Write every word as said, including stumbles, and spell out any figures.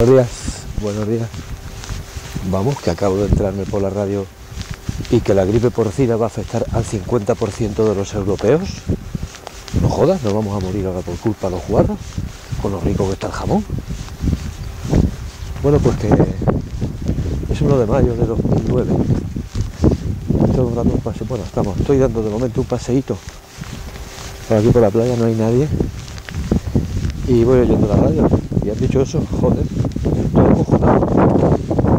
Buenos días, buenos días. Vamos, que acabo de enterarme por la radio y que la gripe porcina va a afectar al cincuenta por ciento de los europeos. No jodas, no vamos a morir ahora por culpa de los guarros, con lo rico que está el jamón. Bueno, pues que es uno de mayo de dos mil nueve. Estoy dando un paseo, bueno, estamos, estoy dando de momento un paseíto por aquí por la playa, no hay nadie. Y voy oyendo la radio y han dicho eso, joder, estoy acojonado.